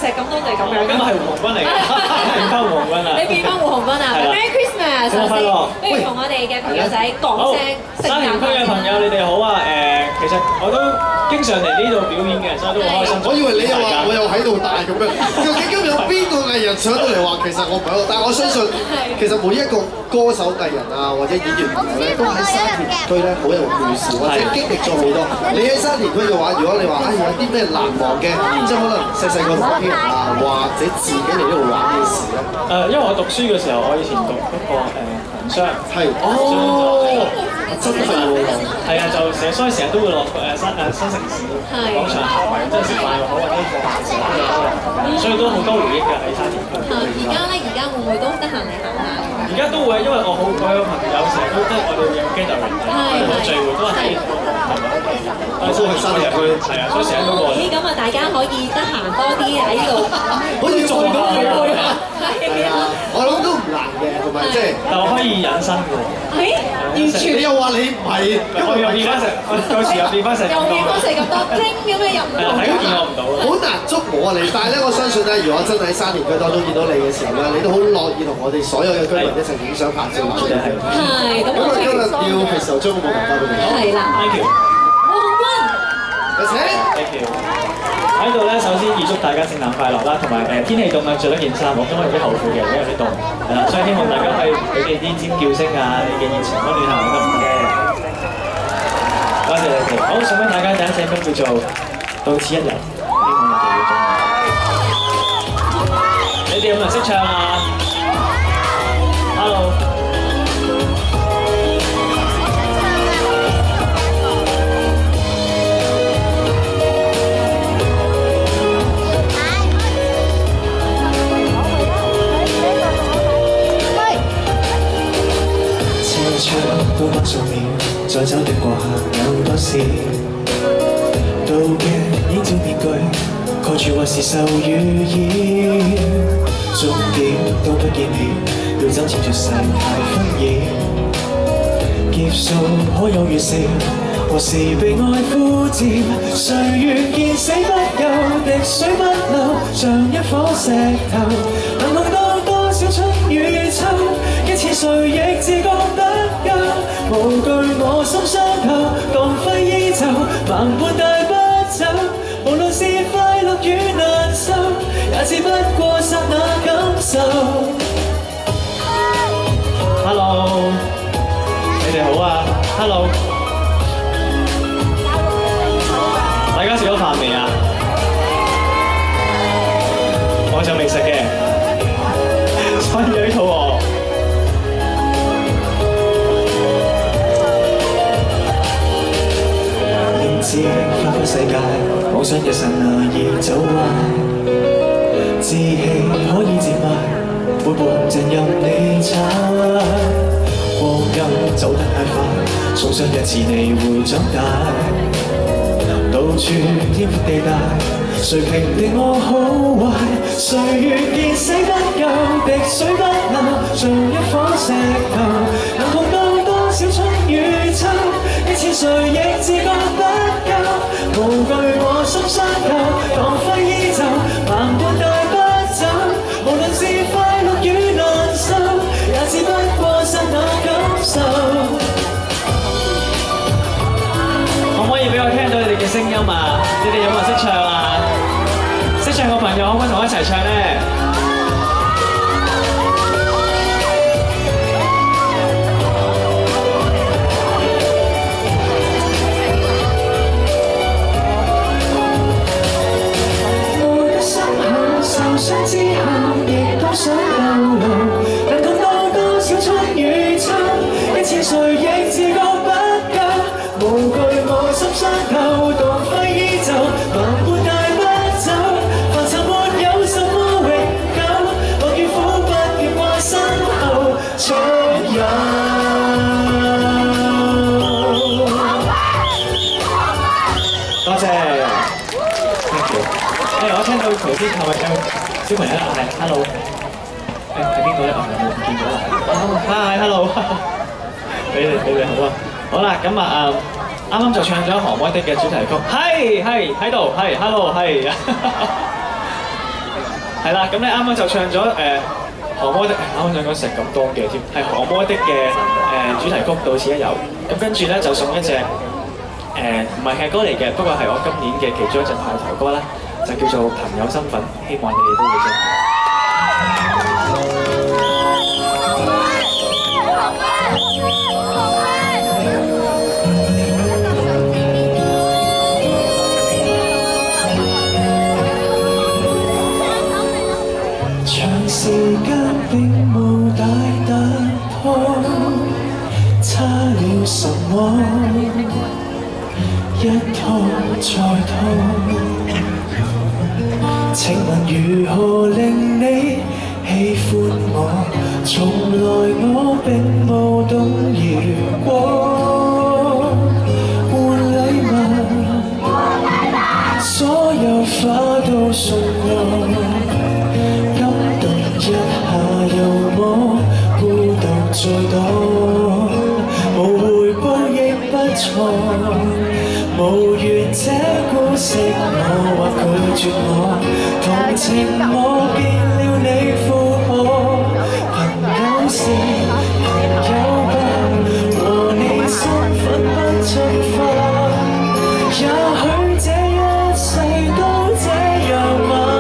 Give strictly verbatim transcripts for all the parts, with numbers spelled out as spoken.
石咁多就係咁樣。 咁係胡鴻鈞嚟嘅，變翻胡鴻鈞啦。 你變翻胡鴻鈞啊 ！Merry Christmas！ 新年快樂！ 不如同我哋嘅朋友仔講聲聖誕沙田區嘅朋友，你哋好啊！誒，其實我都經常嚟呢度表演嘅，所以都好開心。 我以為你又話我又喺度大咁樣，究竟今日有邊個藝人上到嚟話其實我唔喺度？但係我相信其實每一個歌手藝人啊或者演員朋友咧，都喺沙田區咧好有故事，或者經歷咗好多。你喺沙田區嘅話，如果你話啊有啲咩難忘嘅，即係可能細細個同屋企人啊，或者自己嚟呢度玩嘅事咧。 誒，因為我讀書嘅時候，我以前讀一個誒銀商， 係哦，真係喎， 係啊，就成日所以成日都會落誒新誒新城市廣場行埋，即係食飯又好，或者放學時候都有，所以都好多回憶㗎喺沙田區。 而家咧，而家會唔會都得閒嚟行下？ 而家都會，因為我好我有朋友成日都即係我哋有 gathering，我哋聚會都係喺我都去沙田區，係啊，所以成日都過嚟。 咦，咁啊，大家可以得閒多啲喺呢度， 好似做到咁樣。 係啊， 我諗都唔難嘅，同埋即係， 但我可以隱身嘅喎。 誒，完全你又話你唔係， 我又變翻成，我有時又變翻成， 又變翻成咁多精咁嘅入唔到。 係啊，見我唔到啊。 好難捉摸啊你，但係咧，我相信咧，如果真係喺沙田區當中見到你嘅時候咧，你都好樂意同我哋所有嘅居民一齊影相拍照。 係係。 係，咁咁啊，今日要係時候將個舞台交俾你。 係啦。 Thank you。 胡鴻鈞。 有請。 Thank you。喺度咧，首先預祝大家聖誕快樂啦，同埋誒天氣凍啊，着多件衫，我今日有啲後悔嘅，因為有啲凍，係啦，所以希望大家可以俾你啲尖叫聲啊，你嘅熱情溫暖下我得唔得嘅？多謝你哋，好，送俾大家第一隻歌叫做《到此一遊》，希望你哋會中意。你哋有冇人識唱啊 ？Hello。 都不數秒，再走的過客有多少？道嘅演照面具，蓋住或是受與擾。終點都不見面，要走前絕世太紛擾。劫數可有預兆，何時被愛呼召？誰願見死不休，滴水不漏，像一顆石頭。能碰到多少春與秋，一次誰亦自覺得夠。無懼我心傷透，當揮衣袖，慢半帶不走。無論是快樂與難受，也只不過剎那感受。 Hello， 你哋好啊 ！Hello， 大家食咗飯未啊？我就未食嘅，所以有啲肚餓。 知花花世界，妄想一剎那已走壞，志氣可以接埋，每步行盡任你踩。光陰走得太快，重上日遲你會長大，到處天闊地大，誰評定我好壞？誰願見死不休，滴水不漏，像一顆石頭，能碰到多少春與秋，一次誰亦自覺得夠。無懼我心傷透，當揮衣袖，慢半帶不走。無論是快樂與難受，也只不過剎那感受。 可唔可以俾我聽到你哋嘅聲音啊？你哋有冇人識唱啊？識唱嘅朋友可唔可以同我一齊唱咧？ 受傷之後，亦都想流露，能碰到多少春與秋，一次誰亦自覺不夠。無懼我心傷透，當揮衣袖，慢半帶不走。凡塵沒有什麼永久，樂與苦不要掛身後，出遊。 多謝 ，thank you。誒，我聽到頭先係咪有小朋友嗌 hello？ 誒係邊個咧？我冇見到啦。Hi hello， 你哋你哋好啊！好啦，咁啊誒，啱啱就唱咗《韓威的》嘅主題曲，係係喺度，係 hello 係。 係啦，咁你啱啱就唱咗誒《降魔的》，啱啱想講成咁多嘅添，係《降魔的》嘅誒主題曲《到此一遊》。咁跟住咧就送一隻誒唔係劇歌嚟嘅，不過係我今年嘅其中一隻派台歌啦，就叫做《朋友身份》，希望你哋都會中意。 時間並無大突破，差了什麼？一拖再拖。請問如何令你喜歡我？從來我並無動搖過。換禮物，所有花都送我。一下又麼孤獨再多，無回報亦不錯，無緣這故事我或拒絕我，同情我見了你附和，朋友是朋友吧，和你身份不進化，也許這一世都這樣嗎？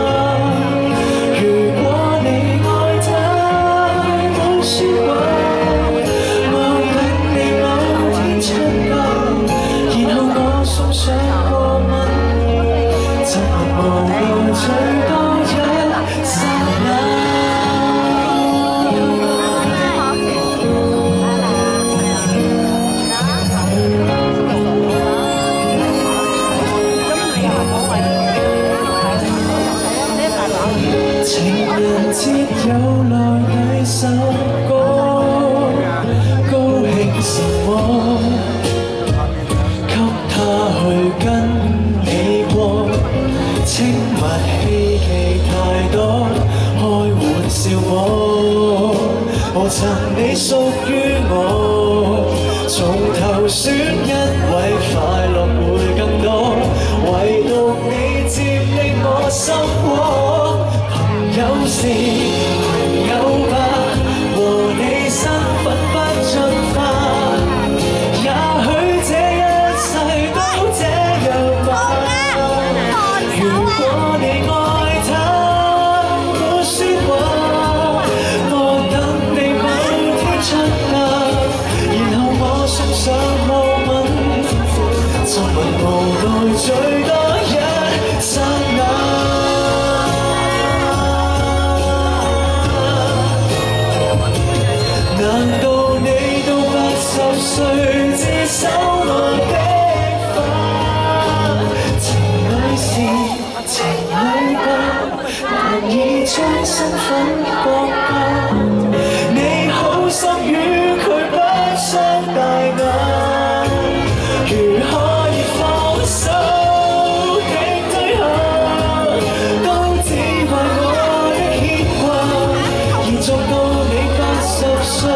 有來第首歌，高興什麼？給他去跟你過，親密希冀太多，開玩笑我，何曾你屬於我？從頭選一位快樂會更多，唯獨你佔領我心窩。朋友是朋友吧，和你身份不進化，也許這一世都這樣吧。如果你愛他，我説話，我等你某天出嫁，然後我送上號吻，親吻無奈最多一剎那。難道你到八十歲自守我的花？情侶是情侶吧，難以將身份國家。你好心與佢不相大雅，如可以放手輕推下，都只怪我的牽掛，而做到你八十歲。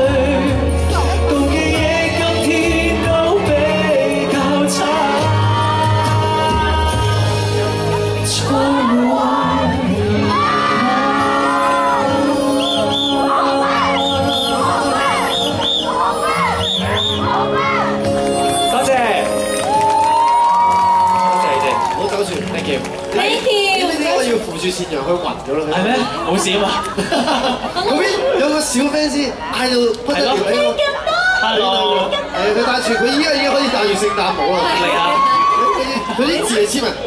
線羊去暈咗啦， 係咩？冇事啊嘛。 嗰邊有個小 fans 嗌到不得了呢個 ，Hello， 誒佢戴住佢依家已經可以戴住聖誕帽啦。嚟啊！佢啲字係簽文，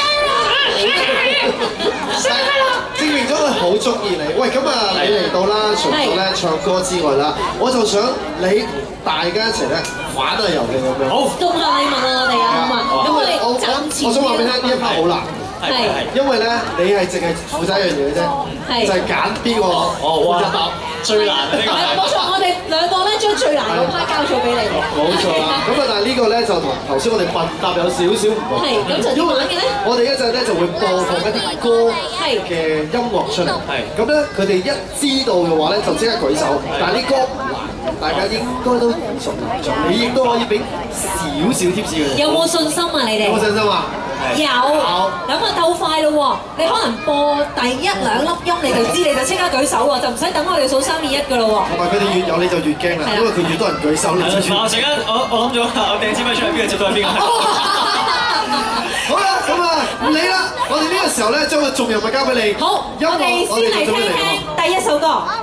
證明咗佢好中意你。喂，咁啊，你嚟到啦，除咗咧唱歌之外啦，我就想你大家一齊咧玩下遊戲咁樣。好， 送下禮物啊！我哋啊，好嘛？咁我哋暫時。 我想話俾你聽，呢一 part 好難。 係， 因為咧，你係淨係負責一樣嘢嘅啫，就係揀邊個哦，哇， 最難呢個。 係冇錯，我哋兩個咧將最難嗰 part 交咗俾你。 冇錯啦，咁啊，但係呢個咧就同頭先我哋問答有少少唔同。 係，咁就點玩嘅咧？ 我哋一陣咧就會播放一啲歌嘅音樂出嚟。係，咁咧佢哋一知道嘅話咧就即刻舉手，但係啲歌唔難，大家應該都耳熟能詳。你亦都可以俾少少貼士佢哋。 有冇信心啊？你哋？ 有冇信心啊？ 有，咁啊鬥快咯喎！你可能播第一兩粒音你就知，你就即刻舉手喎，就唔使等我哋數三二一㗎咯喎。 同埋佢哋越有你就越驚啦，因為佢越多人舉手，你就越。 我陣間我我諗咗，我掟支咪出嚟，邊個接到係邊個？ 好啦，咁啊唔理啦，我哋呢個時候咧將個重任咪交俾你。 好，我哋先嚟聽聽第一首歌。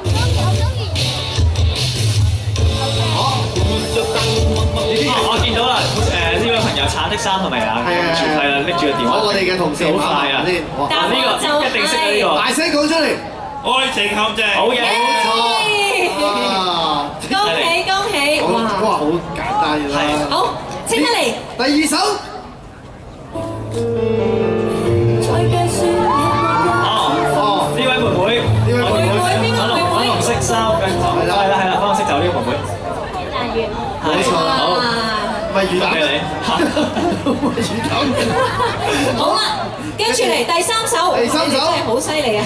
好。 我見到啦，誒呢位朋友橙的衫係咪啊？ 係啊係啊，拎住個電話。 我哋嘅同事好快啊！ 先， 但呢個一定識啊呢個。 大聲講出嚟， 愛情陷阱。 好嘢，冇錯。 恭喜恭喜！ 哇，都話好簡單嘅啦。 好，請得嚟。 第二首。 哦，呢位妹妹，呢位妹妹，粉紅粉紅色衫嘅，係啦係啦係啦，粉紅色就呢個妹妹。 冇錯，好，唔係魚蛋嘅你，唔係魚蛋。 好啦，跟住嚟第三首， 第三首真係好犀利啊！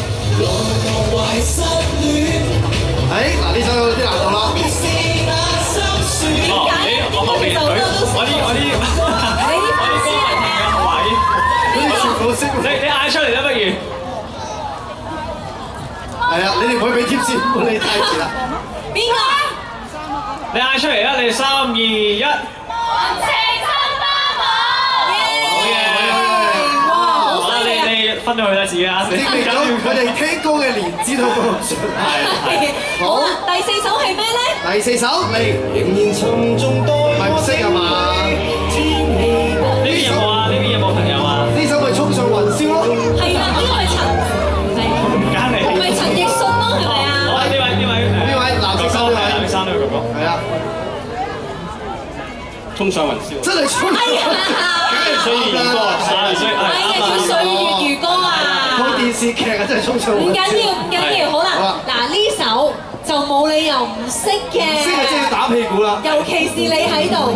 誒，嗱呢首有啲難度啦。 點解？ 我後邊佢，我啲我啲我啲歌迷聽嘅係咪？ 你哋全部識。 你你嗌出嚟啦，不如。 係啊，你哋唔可以俾貼士，你太遲啦。 邊個？ 你嗌出嚟啦！你哋三二一。 哇！ 好你你分咗佢啦，自己啊！ 證明咗佢哋聽歌嘅年資都高唔上。 係。好啦，第四首係咩咧？ 第四首嚟，仍然沉重待我。係唔識係嘛？ 呢邊有冇啊？呢邊有冇朋友啊？ 呢首咪衝上雲霄咯。 係啦，呢個係陳， 唔揀你。 咪陳奕迅咯，係咪啊？ 好啊！呢位呢位呢位藍色衫呢位， 藍色衫呢位哥哥。 係啊。 衝上雲霄。 真係衝上雲霄。 所以兒歌啊， 係啊，叫《歲月如歌》啊。 套電視劇啊，真係衝上雲霄。 唔緊要，唔緊要，好啦，嗱呢首就冇理由唔識嘅。 唔識啊，即係要打屁股啦。 尤其是你喺度。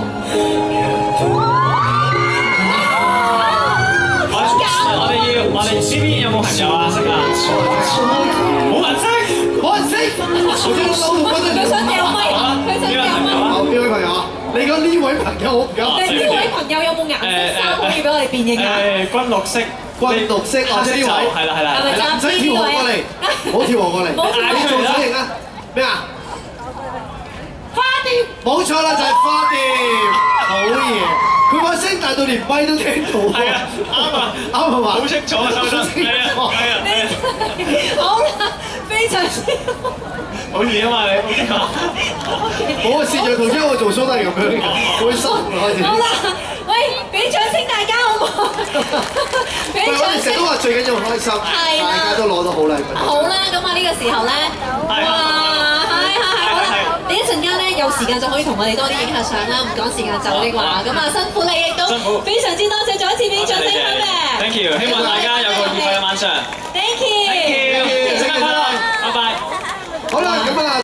我哋要，我哋呢邊有冇朋友啊？識啊？冇人識， 冇人識。 佢想掉咪，佢想掉咪。 好，邊位朋友啊？你講呢位朋友我唔敢。 呢位朋友有冇顏色衫可以俾我哋辨認啊？ 誒，軍綠色， 軍綠色，或者呢位係啦係啦。 係咪係啦，唔使跳河過嚟，唔好跳河過嚟。 唔好跳河你做手型啊？咩啊？ 花店。 冇錯啦，就係花店。好嘢，佢把聲大到連咪都聽到。 係啊，啱啊， 啱係嘛？ 好清楚啊，收得。係啊，係啊，係啊。 好啦，非常之好易啊嘛你， 我個攝像頭將我做 show 都係咁樣嘅，會收開始。 好啦，喂，俾掌聲大家好唔好？俾我掌聲哋成日都。話最緊要開心， 係啦大家都攞到好禮物。 好啦，咁啊呢個時候咧，哇，係係係，好啦，你一陣間咧有時間就可以同我哋多啲影下相啦，唔趕時間走的話，咁啊辛苦你亦都非常之多謝，再一次俾掌聲佢哋。 Thank you，希望大家有個愉快嘅晚上。 Thank you。 Thank you，聖誕快樂，拜拜。 好啦，咁啊。